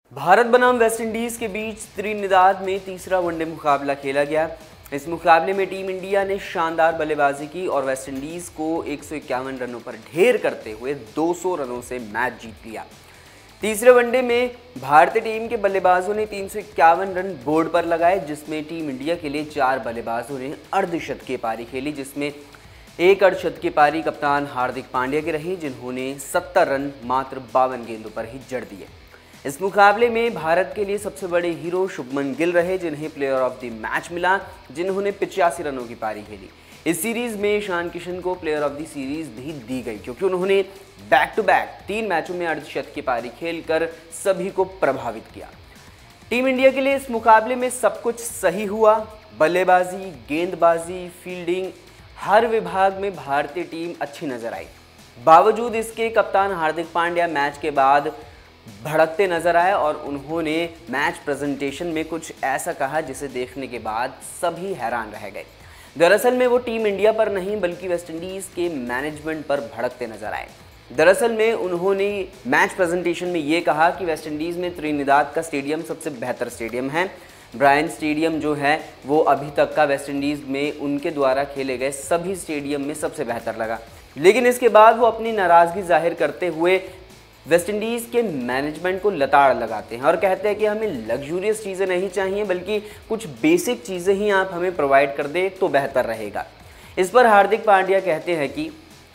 भारत बनाम वेस्टइंडीज के बीच त्रिनिदाद में तीसरा वनडे मुकाबला खेला गया। इस मुकाबले में टीम इंडिया ने शानदार बल्लेबाजी की और वेस्टइंडीज को 151 रनों पर ढेर करते हुए 200 रनों से मैच जीत लिया। तीसरे वनडे में भारतीय टीम के बल्लेबाजों ने 351 रन बोर्ड पर लगाए, जिसमें टीम इंडिया के लिए 4 बल्लेबाजों ने अर्धशतकीय पारी खेली, जिसमें एक अर्धशतकीय पारी कप्तान हार्दिक पांड्या की रही, जिन्होंने 70 रन मात्र 52 गेंदों पर ही जड़ दिए। इस मुकाबले में भारत के लिए सबसे बड़े हीरो शुभमन गिल रहे, जिन्हें प्लेयर ऑफ द मैच मिला, जिन्होंने 85 रनों की पारी खेली। इस सीरीज में ईशान किशन को प्लेयर ऑफ द सीरीज भी दी गई, क्योंकि उन्होंने बैक टू बैक 3 मैचों में अर्धशतकीय पारी खेलकर सभी को प्रभावित किया। टीम इंडिया के लिए इस मुकाबले में सब कुछ सही हुआ। बल्लेबाजी, गेंदबाजी, फील्डिंग, हर विभाग में भारतीय टीम अच्छी नजर आई। बावजूद इसके कप्तान हार्दिक पांड्या मैच के बाद भड़कते नजर आए और उन्होंने मैच प्रेजेंटेशन में कुछ ऐसा कहा जिसे देखने के बाद सभी हैरान रह गए। दरअसल में वो टीम इंडिया पर नहीं बल्कि वेस्टइंडीज के मैनेजमेंट पर भड़कते नजर आए। दरअसल में उन्होंने मैच प्रेजेंटेशन में ये कहा कि वेस्टइंडीज में त्रिनिदाद का स्टेडियम सबसे बेहतर स्टेडियम है। ब्रायन स्टेडियम जो है वो अभी तक का वेस्टइंडीज में उनके द्वारा खेले गए सभी स्टेडियम में सबसे बेहतर लगा। लेकिन इसके बाद वो अपनी नाराजगी जाहिर करते हुए वेस्टइंडीज के मैनेजमेंट को लताड़ लगाते हैं और कहते हैं कि हमें लग्जूरियस चीज़ें नहीं चाहिए, बल्कि कुछ बेसिक चीज़ें ही आप हमें प्रोवाइड कर दे तो बेहतर रहेगा। इस पर हार्दिक पांड्या कहते हैं कि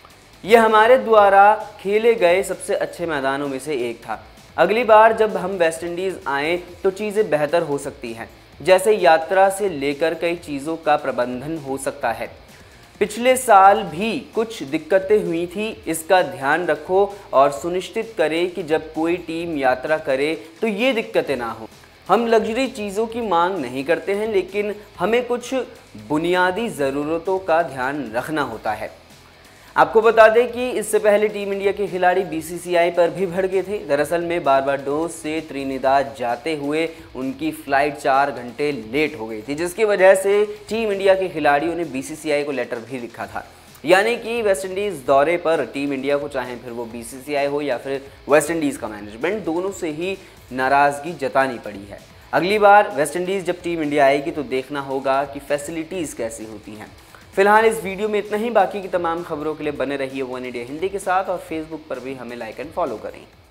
यह हमारे द्वारा खेले गए सबसे अच्छे मैदानों में से एक था। अगली बार जब हम वेस्टइंडीज़ आएँ तो चीज़ें बेहतर हो सकती हैं, जैसे यात्रा से लेकर कई चीज़ों का प्रबंधन हो सकता है। पिछले साल भी कुछ दिक्कतें हुई थी, इसका ध्यान रखो और सुनिश्चित करें कि जब कोई टीम यात्रा करे तो ये दिक्कतें ना हो। हम लग्जरी चीज़ों की मांग नहीं करते हैं, लेकिन हमें कुछ बुनियादी ज़रूरतों का ध्यान रखना होता है। आपको बता दें कि इससे पहले टीम इंडिया के खिलाड़ी बीसीसीआई पर भी भड़के थे। दरअसल में बारबाडोस से त्रिनिदाद जाते हुए उनकी फ़्लाइट 4 घंटे लेट हो गई थी, जिसकी वजह से टीम इंडिया के खिलाड़ियों ने बीसीसीआई को लेटर भी लिखा था। यानी कि वेस्टइंडीज़ दौरे पर टीम इंडिया को, चाहे फिर वो बीसीसीआई हो या फिर वेस्टइंडीज़ का मैनेजमेंट, दोनों से ही नाराज़गी जतानी पड़ी है। अगली बार वेस्टइंडीज़ जब टीम इंडिया आएगी तो देखना होगा कि फैसिलिटीज़ कैसी होती हैं। फिलहाल इस वीडियो में इतना ही। बाकी की तमाम खबरों के लिए बने रहिए वन इंडिया हिंदी के साथ और फेसबुक पर भी हमें लाइक एंड फॉलो करें।